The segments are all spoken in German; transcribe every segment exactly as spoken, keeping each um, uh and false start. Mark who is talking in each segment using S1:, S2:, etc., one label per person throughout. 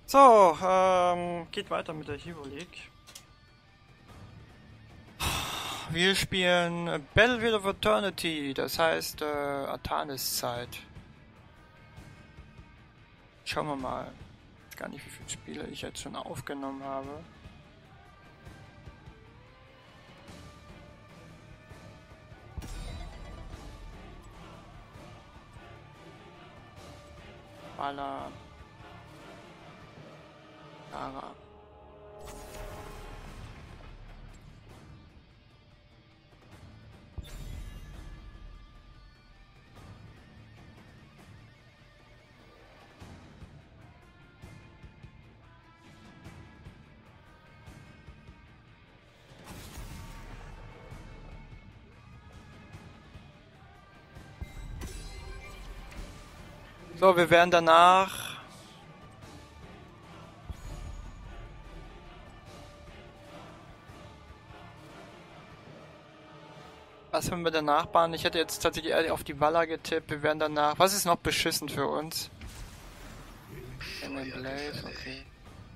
S1: So, ähm, geht weiter mit der Hero League. Wir spielen Battlefield of Eternity, das heißt äh, Artanis-Zeit. Schauen wir mal. Ich weiß gar nicht, wie viele Spiele ich jetzt schon aufgenommen habe. Bala. Tara. So, wir werden danach was haben wir danach bauen? Ich hätte jetzt tatsächlich eher auf die Valla getippt. Wir werden danach. Was ist noch beschissen für uns? In den Blaze, okay.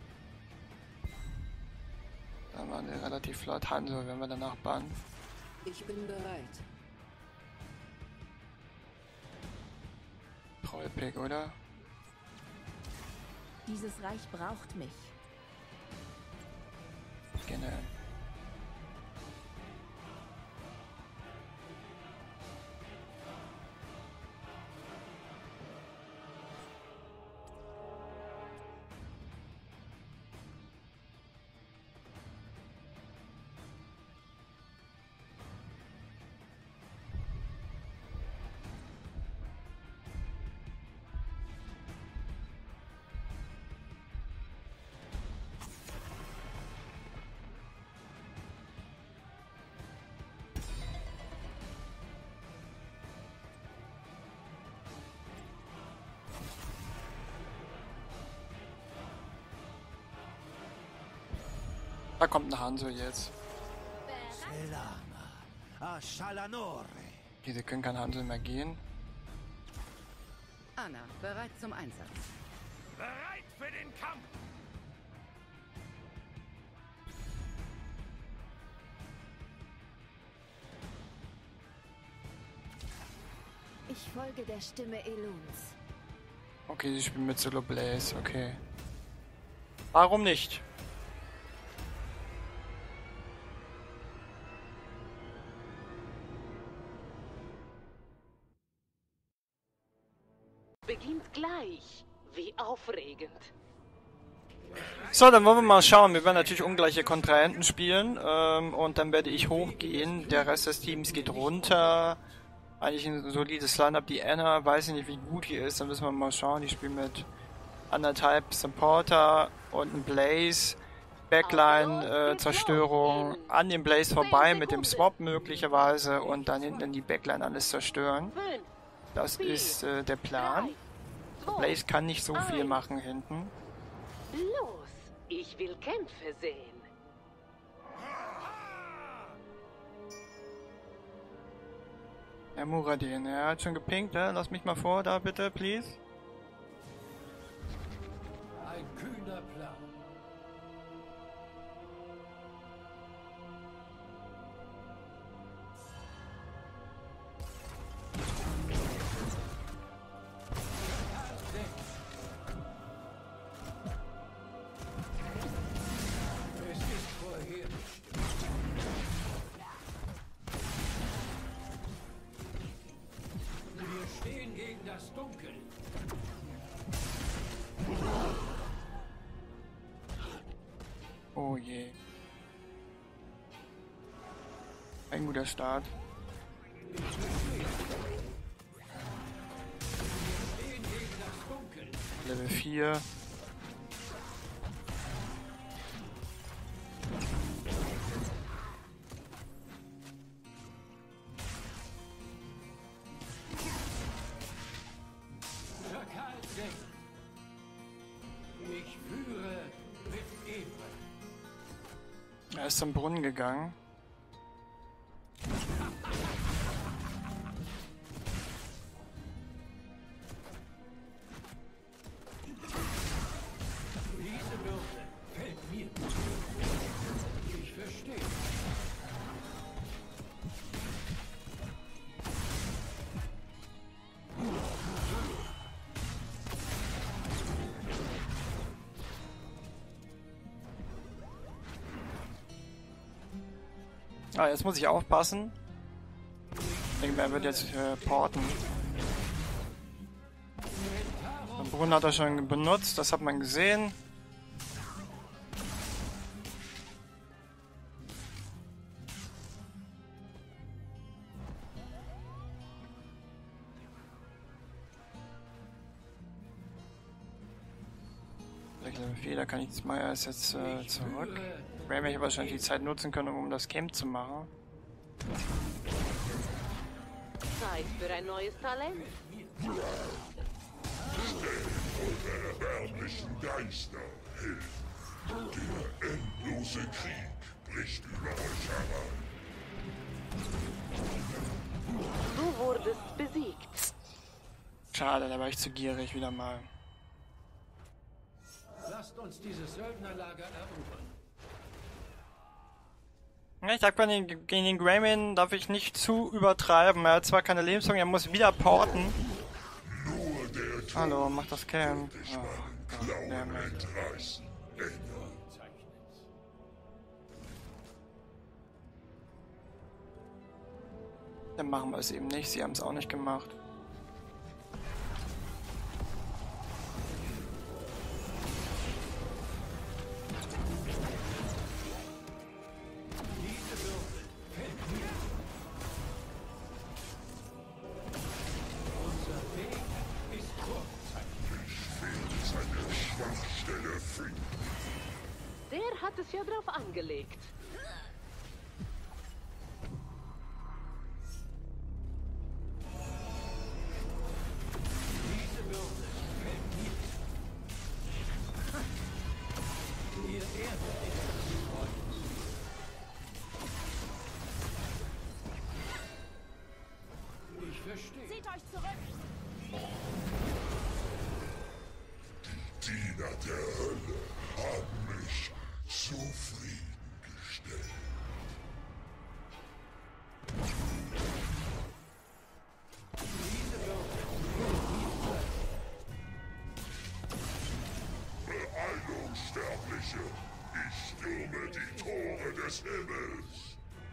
S1: Dann waren wir relativ flott. Hanzo, wenn wir danach bannen.
S2: Ich bin bereit.
S1: Trollpick, oder?
S3: Dieses Reich braucht mich.
S1: Generell. Da kommt ein Hanzo jetzt. Diese können kein Hanzo mehr gehen.
S2: Anna, bereit zum Einsatz.
S4: Bereit für den Kampf!
S3: Ich folge der Stimme Eluns.
S1: Okay, sie spielen mit Solo Blaze, okay. Warum nicht?
S5: Beginnt gleich. Wie aufregend.
S1: So, dann wollen wir mal schauen. Wir werden natürlich ungleiche Kontrahenten spielen. Ähm, und dann werde ich hochgehen. Der Rest des Teams geht runter. Eigentlich ein solides Line-Up. Die Anna, weiß ich nicht, wie gut die ist. Dann müssen wir mal schauen. Die spielen mit anderthalb Supporter und einem Blaze. Backline, äh, Zerstörung an dem Blaze vorbei mit dem Swap möglicherweise. Und dann hinten in die Backline alles zerstören.
S5: Fünf,
S1: Das ist äh, der Plan. Blaze kann nicht so viel machen hinten.
S5: los. Ich will Kämpfe sehen.
S1: Herr Muradin, er hat schon gepinkt, ne? Lass mich mal vor, da bitte, please.
S4: Ein kühner Plan. Es ist vorherbestimmt. Wir stehen gegen das Dunkel.
S1: Oh je. Ein guter Start. Level vier.
S4: Schakal sechs. Ich führe mit Ehre.
S1: Er ist zum Brunnen gegangen. Ah, jetzt muss ich aufpassen. Ich denke, er wird jetzt äh, porten. Den Brunnen hat er schon benutzt, das hat man gesehen. Fehler kann ich mal erst jetzt äh, zurück. Werden wir wahrscheinlich die Zeit nutzen können, um das Camp zu machen.
S5: Zeit für ein neues Talent.
S6: Der erbärmlichen Geister hilft. Der endlose Krieg bricht über euch herein.
S5: Du wurdest besiegt.
S1: Schade, da war ich zu gierig wieder mal.
S4: Lasst uns dieses Söldnerlager erobern.
S1: Ja, ich sag bei den, gegen den Grayman darf ich nicht zu übertreiben. Er hat zwar keine Lebensung, er muss wieder porten.
S6: Nur der Tod
S1: Hallo, mach das Camp.
S6: dich
S1: Oh,
S6: meinen Klauen entreißen. Engel.
S1: Dann machen wir es eben nicht. Sie haben es auch nicht gemacht.
S5: Der hat es ja drauf angelegt.
S4: Diese Würde fällt mir. Ihr Erde ist das Kreuz. Ich verstehe.
S3: Zieht euch zurück!
S6: Diener der Hölle haben mich zufriedengestellt. Beeilung, Sterbliche! Ich stürme die Tore des Himmels!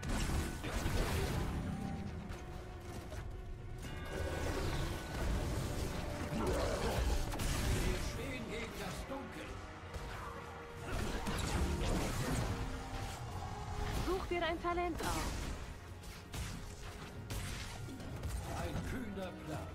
S4: Wir stehen gegen das Dunkel.
S5: Such dir ein Talent aus.
S4: Ein kühner Plan.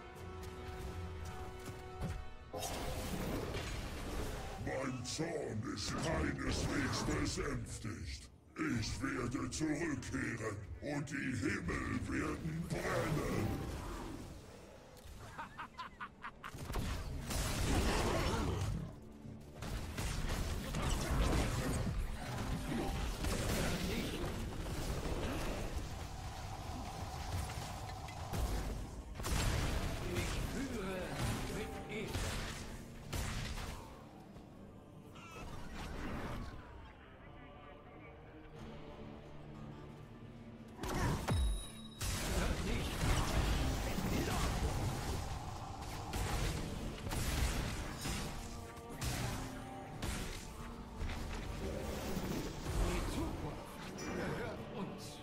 S6: Mein Zorn ist keineswegs besänftigt. Ich werde zurückkehren und die Himmel werden brennen.
S4: Ich führe mit Ehre. Die Zukunft gehört uns.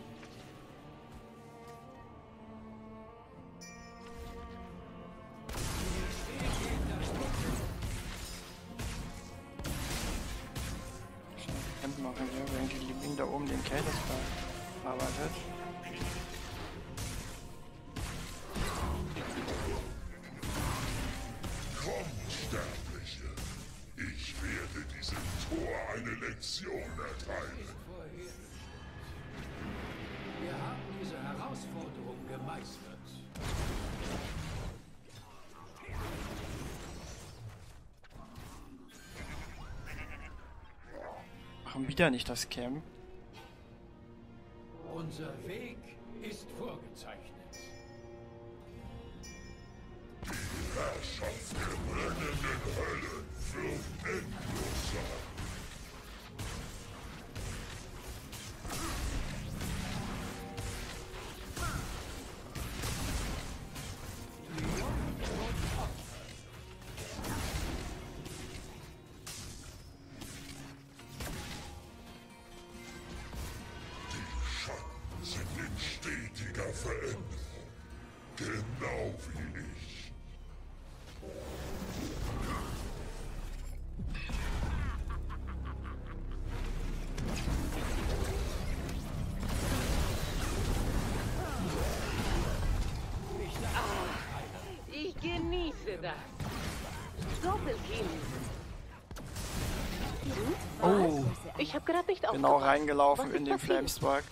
S4: Wir stehen gegen das Dunkel.
S1: Camp machen wir, während die Liebling da oben den Kältes verarbeitet.
S6: Kommt, Sterbliche! Ich werde diesem Tor eine Lektion erteilen.
S4: Vorher. Wir haben diese Herausforderung gemeistert.
S1: Machen wieder nicht das Camp.
S4: Unser Weg ist vorgezeichnet.
S6: Herrschaft der brennenden Hölle wird endlos sein. Genau wie ich.
S5: Ich genieße das. Doppelkill.
S1: Oh,
S5: Ich habe gerade nicht
S1: genau
S5: aufgepasst.
S1: reingelaufen
S5: Was
S1: in
S5: ist
S1: den
S5: passiert?
S1: Flamestrike.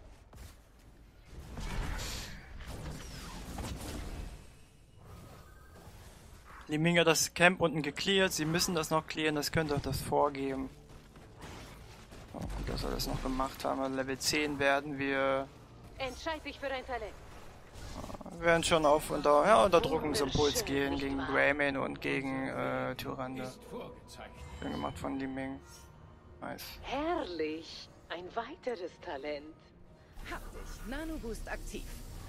S1: Die Ming hat das Camp unten gecleart, sie müssen das noch clearen, das könnte auch das vorgeben. Oh, gut, dass wir das noch gemacht haben. Level zehn werden wir,
S5: Entscheid dich für ein Talent.
S1: werden schon auf unter, ja, Unterdrückungsimpuls gehen gegen Greymane und gegen äh, Tyrande.
S4: Ist vorgezeichnet.
S1: Schön gemacht von Li Ming. Nice.
S5: Herrlich. Ein weiteres Talent.
S2: Hab dich. Nano-Boost aktiv.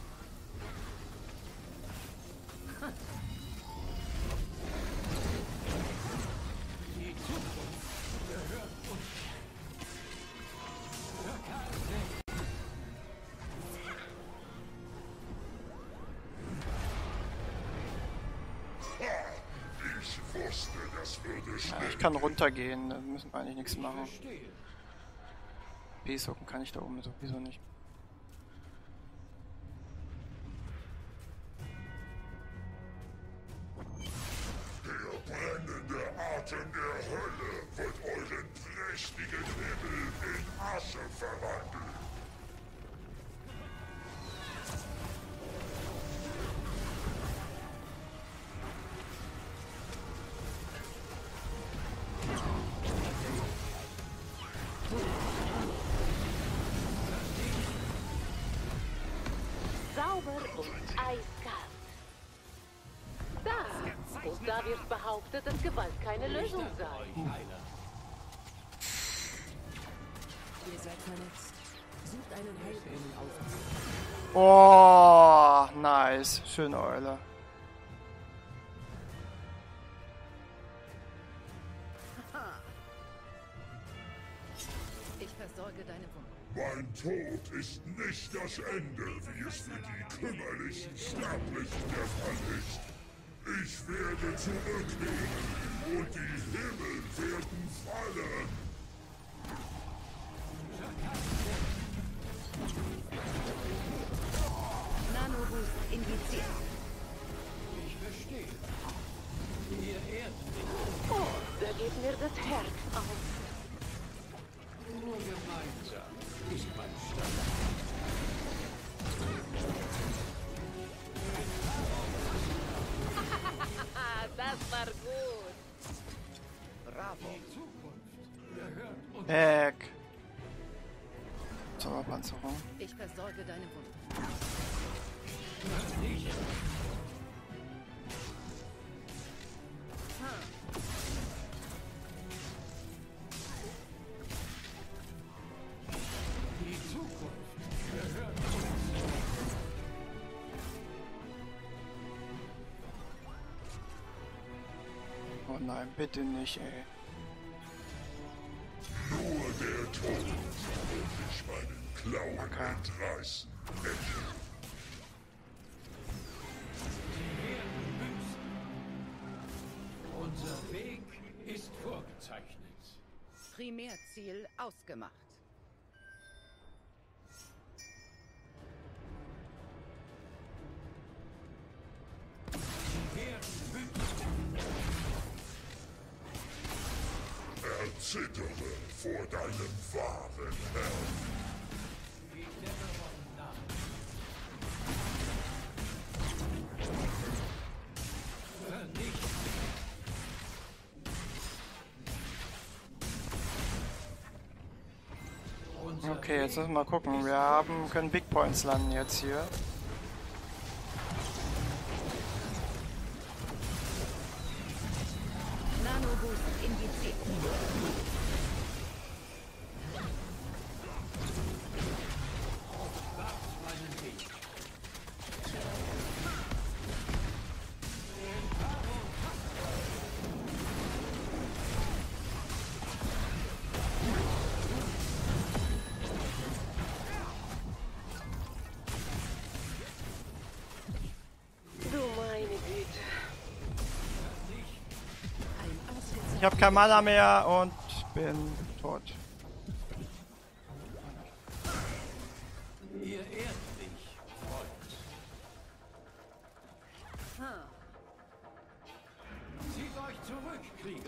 S6: Ich wusste, das würde
S1: Ja,
S6: schnell.
S1: ich kann runtergehen, da müssen wir eigentlich nichts machen.
S4: Verstehe.
S1: B-Socken kann ich da oben sowieso nicht.
S6: Der brennende Atem der Hölle wird euren prächtigen Himmel in Asche verwandeln.
S5: Sauber und eiskalt. Da. Und da wird behauptet, dass Gewalt keine Lösung sei.
S4: Euch einer.
S2: Ihr seid vernetzt. Sucht einen Helden auf.
S1: Oh, nice. Schöne Eule.
S2: Ich versorge deine Wunden.
S6: Mein Tod ist nicht das Ende, wie es für die kümmerlichen Sterblichen der Fall ist. Ich werde zurückkehren und die Himmel werden fallen.
S2: Nano-Boost injiziert.
S4: Ich verstehe. Ihr ehrt mich.
S5: Oh, da geht mir das Herz auf.
S4: Nur gemeinsam ist man stark.
S5: Ah, das war gut.
S4: Die Zukunft gehört uns.
S1: Heck. Zauberpanzerung.
S2: Ich versorge deine Wunden.
S4: Nicht. Die Zukunft gehört uns.
S1: Oh nein, bitte nicht, ey.
S6: Nur der Tod wird dich meinen Klauen
S1: Okay.
S6: entreißen.
S4: Unser Weg ist vorgezeichnet.
S2: Primärziel ausgemacht.
S4: Die Herden wüten.
S6: Erzittere vor deinem wahren Herrn.
S4: Die Dämmerung naht. Vernichtet. Unser
S1: Okay, jetzt
S4: Weg
S1: müssen wir mal gucken. Wir haben, können Big Points landen jetzt hier.
S2: Nano-Boost injiziert.
S4: meinen Weg.
S1: habe kein Mana mehr und bin tot.
S4: Ihr ehrt mich, Freund. Zieht euch zurück, Krieger.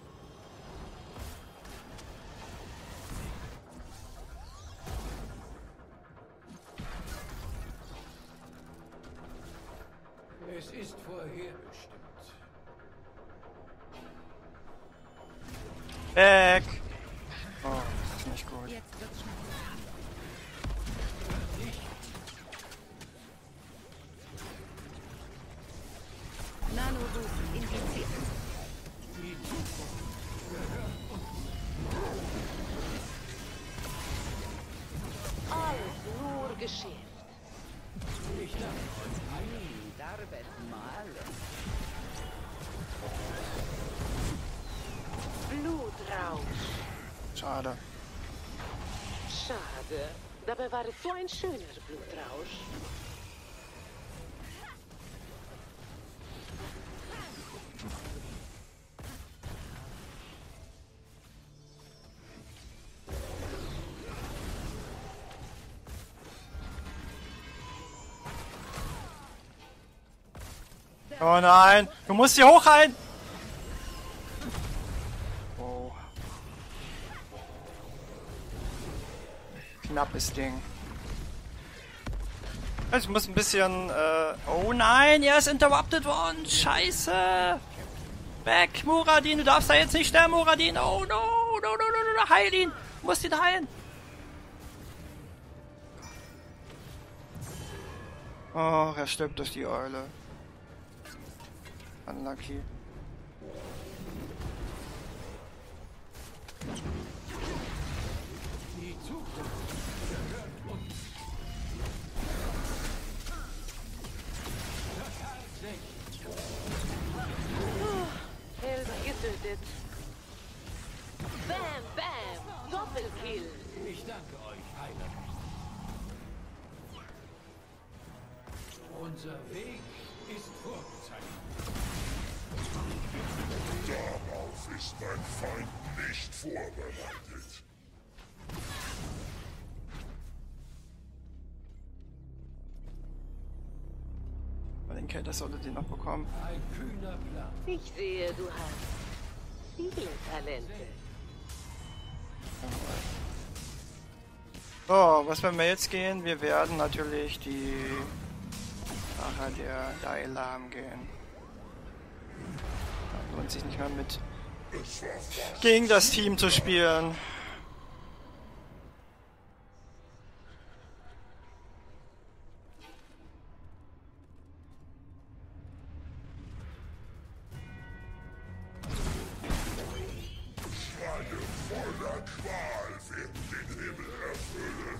S4: Es ist vorherbestimmt.
S1: Weg! Oh, das ist nicht gut.
S2: Jetzt wird's schnell. Nanoboost infiziert.
S4: Die Zukunft gehört uns.
S5: Alles nur Geschäft.
S4: Ich danke euch.
S2: Darbet mal.
S5: Blutrausch.
S1: Schade.
S5: Schade. Dabei war es so ein schöner Blutrausch.
S1: Oh nein! Du musst hier hochhalten! Oh. Knappes Ding. Ich muss ein bisschen, äh... Oh nein, er ist interrupted worden! Scheiße! Weg, Muradin! Du darfst da jetzt nicht sterben, Muradin! Oh no! No, no, no, no, no! Heil ihn! Du musst ihn heilen! Oh, er stirbt durch die Eule. Unlucky.
S4: Die Zukunft gehört uns.
S5: Held getötet. Bam, bam. Doppelkill.
S4: Ich danke euch, Heiler. Unser Weg ist vorgezeichnet.
S6: Darauf ist mein Feind nicht vorbereitet.
S1: Bei den Kälter solltet ihr noch bekommen.
S4: Ein kühner Plan.
S5: Ich sehe, du hast viele Talente.
S1: So, was werden wir jetzt gehen? Wir werden natürlich die Sache der Dailam gehen. Da lohnt sich nicht mehr mit gegen das Team zu spielen.
S6: Schreie voller Qual werden den Himmel erfüllen.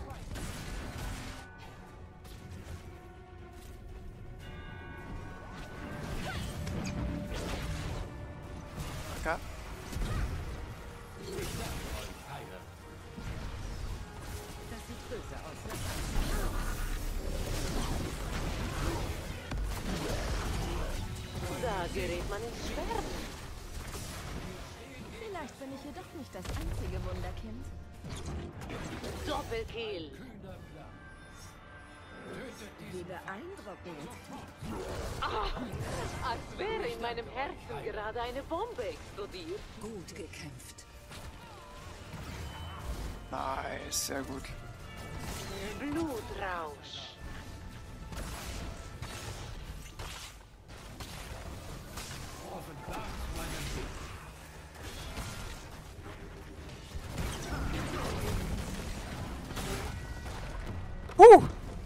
S1: Ja.
S2: Das sieht böse aus.
S5: Da gerät man ins Schwärmen.
S3: Vielleicht bin ich jedoch nicht das einzige Wunderkind.
S5: Doppelkill.
S4: Kühner Plan. Tötet
S3: Wie
S4: diesen
S3: beeindruckend.
S5: Ah, als wäre in meinem Herzen gerade eine Bombe explodiert.
S2: Gut gekämpft.
S1: Nice, sehr gut.
S5: Blutrausch.
S4: offenbart meinen Weg.
S1: Uh!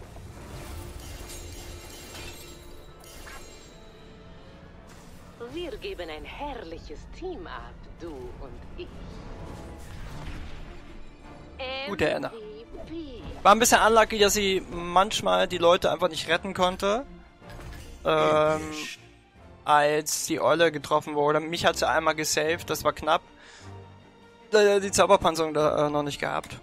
S5: Wir geben ein herrliches Team ab, du und ich.
S1: Gute Anna.
S5: M V P.
S1: War ein bisschen unlucky, dass sie manchmal die Leute einfach nicht retten konnte. Ähm, als die Eule getroffen wurde. Mich hat sie einmal gesaved, das war knapp. Leider die Zauberpanzerung da äh, noch nicht gehabt.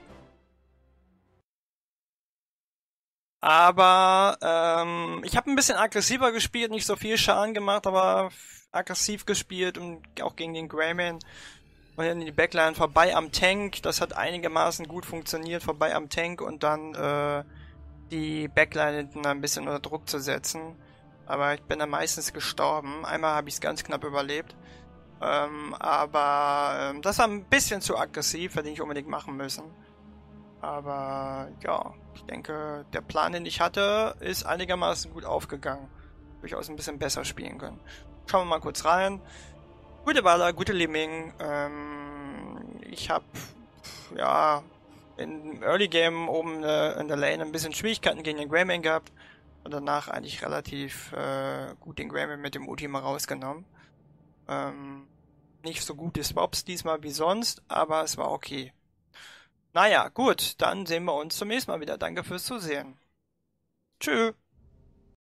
S1: Aber ähm, ich habe ein bisschen aggressiver gespielt, nicht so viel Schaden gemacht, aber aggressiv gespielt und auch gegen den Greymane. Und dann in die Backline vorbei am Tank. Das hat einigermaßen gut funktioniert, vorbei am Tank und dann äh, die Backline hinten ein bisschen unter Druck zu setzen. Aber ich bin dann meistens gestorben. Einmal habe ich es ganz knapp überlebt. Ähm, aber ähm, das war ein bisschen zu aggressiv, hätte ich unbedingt machen müssen. Aber ja, ich denke, der Plan, den ich hatte, ist einigermaßen gut aufgegangen. Durchaus ein bisschen besser spielen können. Schauen wir mal kurz rein. Gute Waller, gute Lemming. Ähm, ich habe ja im Early Game oben äh, in der Lane ein bisschen Schwierigkeiten gegen den Greymane gehabt und danach eigentlich relativ äh, gut den Greymane mit dem Ultima rausgenommen. Ähm, nicht so gute Swaps diesmal wie sonst, aber es war okay. Naja, gut, dann sehen wir uns zum nächsten Mal wieder. Danke fürs Zusehen. Tschüss.